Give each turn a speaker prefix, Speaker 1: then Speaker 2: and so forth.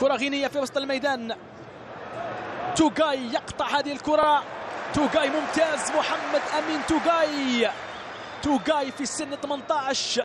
Speaker 1: كرة غينية في وسط الميدان، توغاي يقطع هذه الكرة، توغاي ممتاز، محمد أمين توغاي في سن 18